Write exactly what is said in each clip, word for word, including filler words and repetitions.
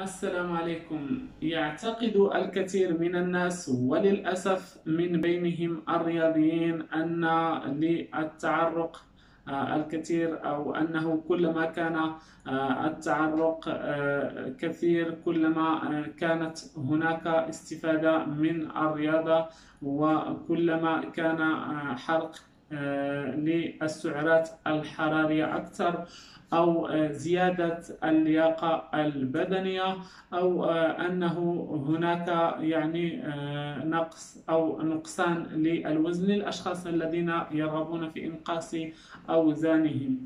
السلام عليكم. يعتقد الكثير من الناس وللأسف من بينهم الرياضيين أن للتعرق آه، الكثير أو أنه كلما كان آه، التعرق آه، كثير كلما آه، كانت هناك استفادة من الرياضة، وكلما كان آه، حرق آه، للسعرات الحرارية أكثر، أو آه، زيادة اللياقة البدنية، أو آه، أنه هناك يعني آه، نقص أو نقصان للوزن للأشخاص الذين يرغبون في إنقاص أوزانهم.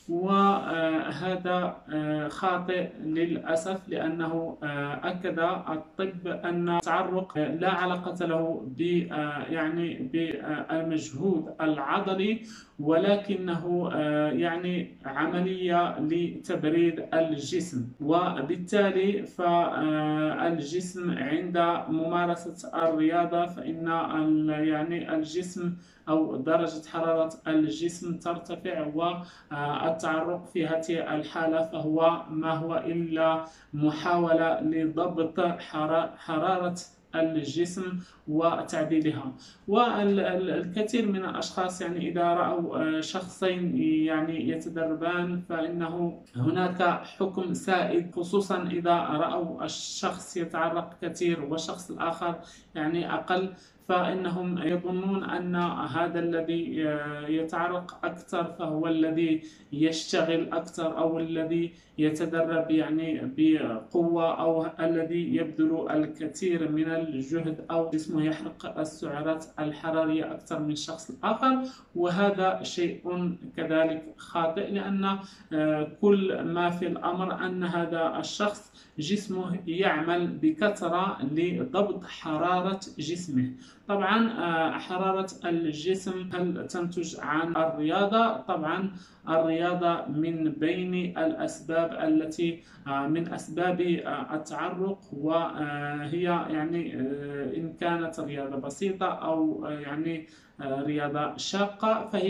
وهذا خاطئ للأسف، لأنه أكد الطب أن التعرق لا علاقة له ب يعني بالمجهود العضلي، ولكنه يعني عملية لتبريد الجسم. وبالتالي فالجسم عند ممارسة الرياضة فإن يعني الجسم أو درجة حرارة الجسم ترتفع، والتعرق في هذه الحالة فهو ما هو إلا محاولة لضبط حرارة الجسم وتعديلها. والكثير من الأشخاص يعني إذا رأوا شخصين يعني يتدربان فإنه هناك حكم سائد، خصوصا إذا رأوا الشخص يتعرق كثير والشخص الآخر يعني أقل، فإنهم يظنون أن هذا الذي يتعرق أكثر فهو الذي يشتغل أكثر، أو الذي يتدرب يعني بقوة، أو الذي يبذل الكثير من الجهد، أو جسمه يحرق السعرات الحرارية أكثر من الشخص الآخر. وهذا شيء كذلك خاطئ، لأن كل ما في الأمر أن هذا الشخص جسمه يعمل بكثرة لضبط حرارة جسمه. طبعا حرارة الجسم هل تنتج عن الرياضة؟ طبعا الرياضة من بين الأسباب التي من أسباب التعرق، وهي يعني إن كانت رياضة بسيطة أو يعني رياضة شاقة فهي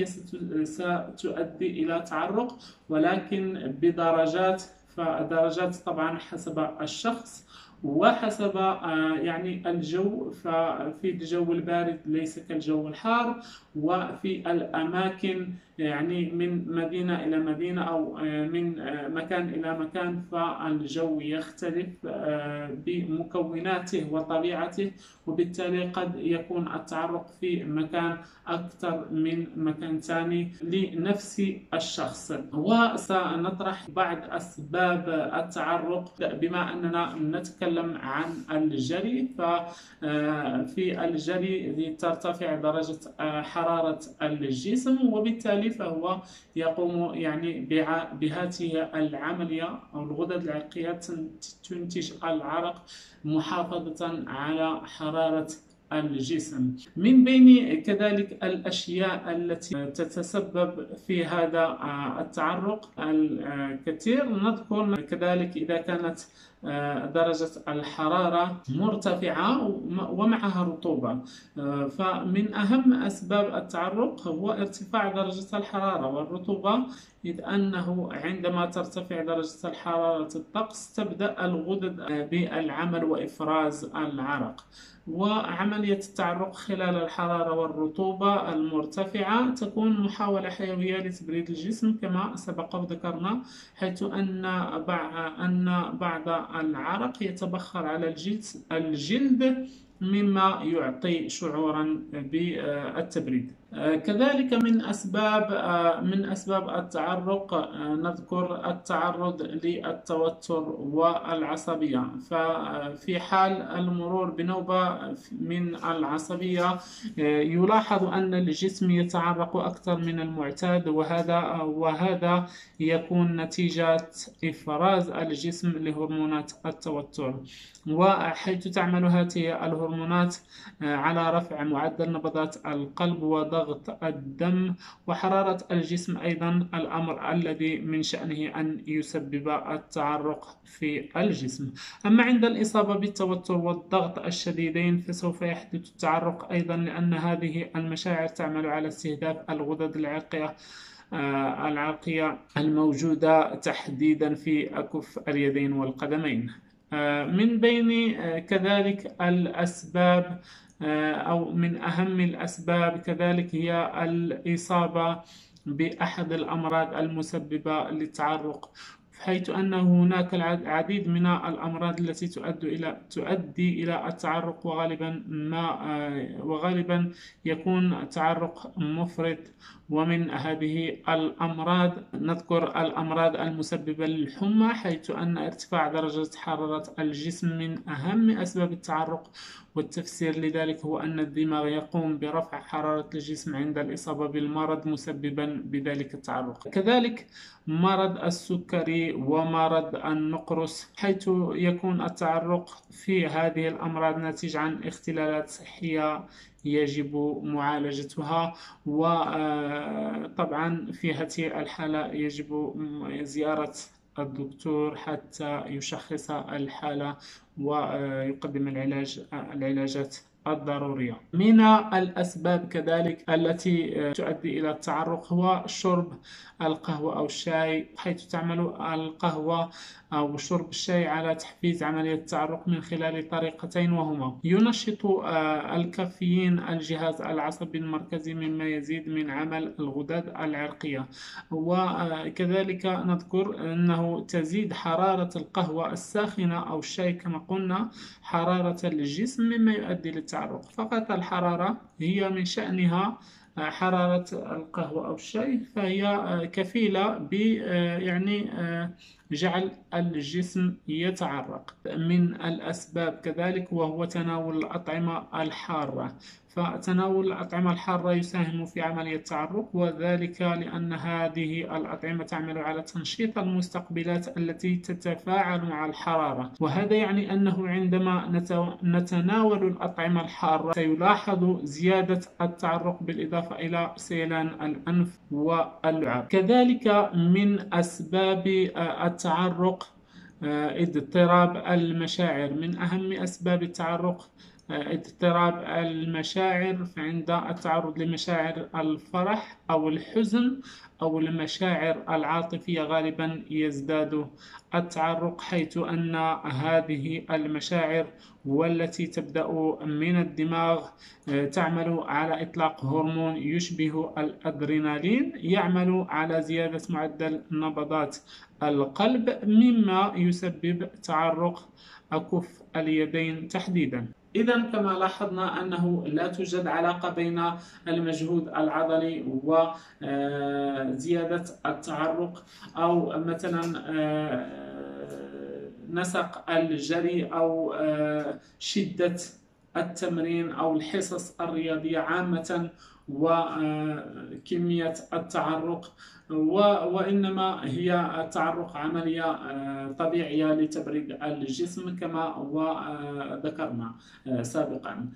ستؤدي إلى تعرق، ولكن بدرجات. فدرجات طبعا حسب الشخص وحسب يعني الجو. ففي الجو البارد ليس كالجو الحار، وفي الأماكن يعني من مدينة إلى مدينة أو من مكان إلى مكان فالجو يختلف بمكوناته وطبيعته، وبالتالي قد يكون التعرق في مكان أكثر من مكان ثاني لنفس الشخص. وسنطرح بعض أسباب التعرق بما أننا نتكلم عن الجري. ففي الجري ترتفع درجة حرارة الجسم، وبالتالي فهو يقوم يعني بهذه العملية، أو الغدد العرقية تنتج العرق محافظة على حرارة الجسم. من بين كذلك الأشياء التي تتسبب في هذا التعرق الكثير نذكر كذلك إذا كانت درجة الحرارة مرتفعة ومعها رطوبة. فمن أهم أسباب التعرق هو ارتفاع درجة الحرارة والرطوبة، إذ أنه عندما ترتفع درجة الحرارة الطقس تبدأ الغدد بالعمل وإفراز العرق. وعملية التعرق خلال الحرارة والرطوبة المرتفعة تكون محاولة حيوية لتبريد الجسم كما سبق وذكرنا، حيث أن أن بعض العرق يتبخر على الجلد الجلد مما يعطي شعورا بالتبريد. كذلك من أسباب من أسباب التعرق نذكر التعرض للتوتر والعصبية. ففي حال المرور بنوبة من العصبية يلاحظ أن الجسم يتعرق أكثر من المعتاد، وهذا وهذا يكون نتيجة إفراز الجسم لهرمونات التوتر، وحيث تعمل هذه الهرمونات على رفع معدل نبضات القلب وضغط الدم وحرارة الجسم، أيضا الأمر الذي من شأنه أن يسبب التعرق في الجسم. أما عند الإصابة بالتوتر والضغط الشديدين فسوف يحدث التعرق أيضا، لأن هذه المشاعر تعمل على استهداف الغدد العرقية العرقية الموجودة تحديدا في أكف اليدين والقدمين. من بين كذلك الأسباب أو من أهم الأسباب كذلك هي الإصابة بأحد الأمراض المسببة للتعرق، حيث أن هناك العديد من الأمراض التي تؤدي إلى تؤدي إلى التعرق، وغالبا ما وغالبا يكون التعرق مفرط. ومن هذه الأمراض نذكر الأمراض المسببة للحمى، حيث أن ارتفاع درجة حرارة الجسم من أهم أسباب التعرق، والتفسير لذلك هو أن الدماغ يقوم برفع حرارة الجسم عند الإصابة بالمرض مسببا بذلك التعرق. كذلك مرض السكري ومرض النقرس، حيث يكون التعرق في هذه الأمراض ناتج عن اختلالات صحية يجب معالجتها، وطبعا في هذه الحالة يجب زيارة الدكتور حتى يشخص الحالة ويقدم العلاج العلاجات الضرورية. من الأسباب كذلك التي تؤدي إلى التعرق هو شرب القهوة أو الشاي، حيث تعمل القهوة أو شرب الشاي على تحفيز عملية التعرق من خلال طريقتين، وهما ينشط الكافيين الجهاز العصبي المركزي مما يزيد من عمل الغدد العرقية، وكذلك نذكر أنه تزيد حرارة القهوة الساخنة أو الشاي كما قلنا حرارة الجسم مما يؤدي للتعرق. فقط الحرارة هي من شأنها حرارة القهوة أو الشاي، فهي كفيلة ب يعني جعل الجسم يتعرق. من الأسباب كذلك وهو تناول الأطعمة الحارة، فتناول الأطعمة الحارة يساهم في عملية التعرق، وذلك لأن هذه الأطعمة تعمل على تنشيط المستقبلات التي تتفاعل مع الحرارة، وهذا يعني أنه عندما نتناول الأطعمة الحارة سيلاحظ زيادة التعرق بالإضافة إلى سيلان الأنف واللعاب. كذلك من أسباب التعرق اضطراب المشاعر. من أهم أسباب التعرق اضطراب المشاعر، فعند التعرض لمشاعر الفرح أو الحزن أو المشاعر العاطفية غالبا يزداد التعرق، حيث أن هذه المشاعر والتي تبدأ من الدماغ تعمل على إطلاق هرمون يشبه الأدرينالين يعمل على زيادة معدل نبضات القلب، مما يسبب تعرق أكف اليدين تحديدا. إذا كما لاحظنا أنه لا توجد علاقة بين المجهود العضلي وزيادة التعرق، أو مثلا نسق الجري أو شدة التمرين أو الحصص الرياضية عامة وكمية التعرق، وإنما هي التعرق عملية طبيعية لتبريد الجسم كما ذكرنا سابقا.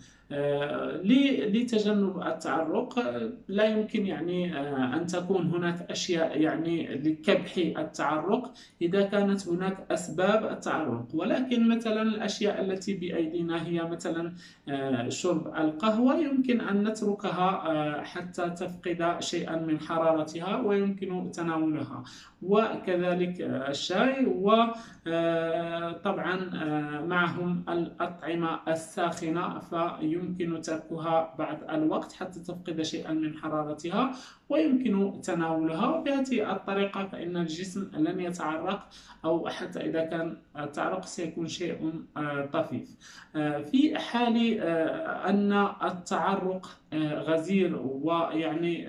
لتجنب التعرق لا يمكن يعني أن تكون هناك أشياء يعني لكبح التعرق إذا كانت هناك أسباب التعرق، ولكن مثلا الأشياء التي بأيدينا هي مثلا شرب القهوة يمكن أن نتركها حتى تفقد شيئا من حرارتها ويمكن تناولها، وكذلك الشاي، وطبعا معهم الأطعمة الساخنة فيمكن تركها بعد الوقت حتى تفقد شيئا من حرارتها ويمكن تناولها، وبهذه الطريقة فإن الجسم لن يتعرق، أو حتى إذا كان التعرق سيكون شيء طفيف. في حال أن التعرق غزير ويعني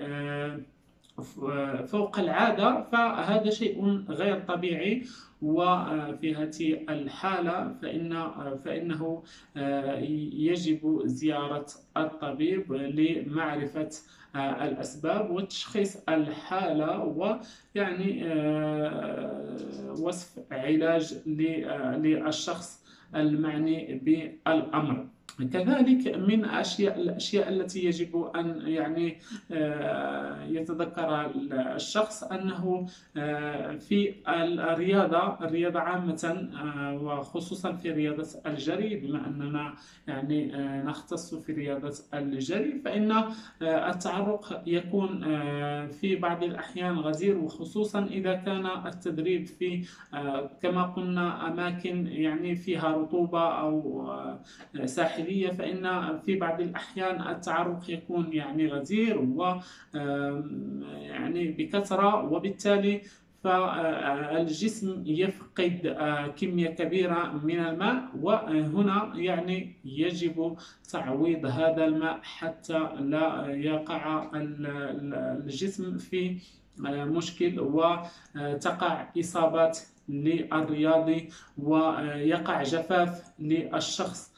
فوق العادة فهذا شيء غير طبيعي، وفي هذه الحالة فإن فإنه يجب زيارة الطبيب لمعرفة الأسباب وتشخيص الحالة ويعني وصف علاج للشخص المعني بالأمر. كذلك من أشياء الأشياء التي يجب أن يعني يتذكرها الشخص أنه في الرياضة الرياضة عامة، وخصوصا في رياضة الجري، بما أننا يعني نختص في رياضة الجري، فإن التعرق يكون في بعض الأحيان غزير، وخصوصا إذا كان التدريب في كما قلنا أماكن يعني فيها رطوبة أو ساحلية، فإن في بعض الأحيان التعرق يكون يعني غزير و يعني بكثرة، وبالتالي فالجسم يفقد كمية كبيرة من الماء، وهنا يعني يجب تعويض هذا الماء حتى لا يقع الجسم في مشكل وتقع إصابات للرياضي ويقع جفاف للشخص.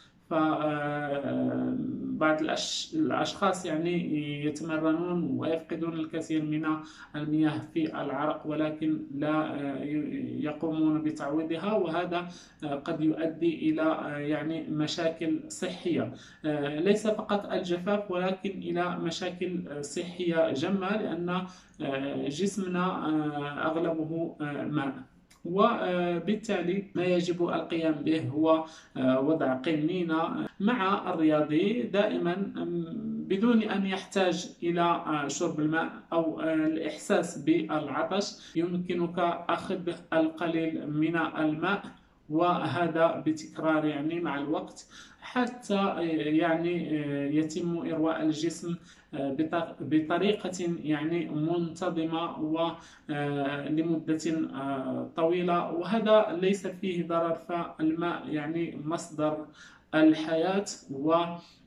فبعض الأشخاص يعني يتمرنون ويفقدون الكثير من المياه في العرق، ولكن لا يقومون بتعويضها، وهذا قد يؤدي إلى يعني مشاكل صحية، ليس فقط الجفاف ولكن إلى مشاكل صحية جمة، لأن جسمنا أغلبه ماء. وبالتالي ما يجب القيام به هو وضع قنينة مع الرياضي دائما بدون أن يحتاج إلى شرب الماء أو الإحساس بالعطش. يمكنك أخذ القليل من الماء، وهذا بتكرار يعني مع الوقت، حتى يعني يتم إرواء الجسم بطريقة يعني منتظمة ولمدة طويلة، وهذا ليس فيه ضرر، فالماء يعني مصدر الحياة، و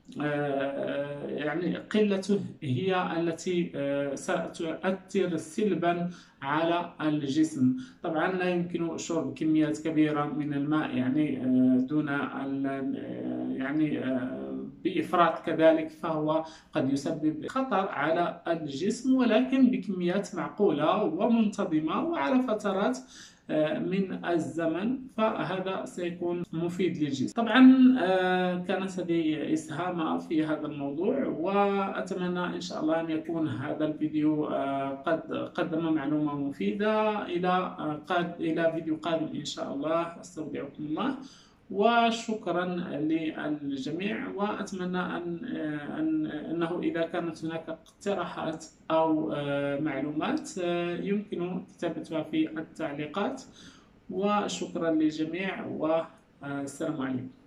يعني قلته هي التي ستؤثر سلبا على الجسم. طبعا لا يمكن شرب كميات كبيرة من الماء يعني دون يعني بإفراط كذلك، فهو قد يسبب خطر على الجسم، ولكن بكميات معقولة ومنتظمة وعلى فترات من الزمن، فهذا سيكون مفيد للجسم. طبعا كانت هذه إسهام في هذا الموضوع، وأتمنى إن شاء الله أن يكون هذا الفيديو قد قدم معلومة مفيدة. إلى قاد إلى فيديو قادم إن شاء الله. أستودعكم الله، وشكرا للجميع، وأتمنى أن أن أنه إذا كانت هناك اقتراحات أو معلومات يمكن كتابتها في التعليقات. وشكرا للجميع، والسلام عليكم.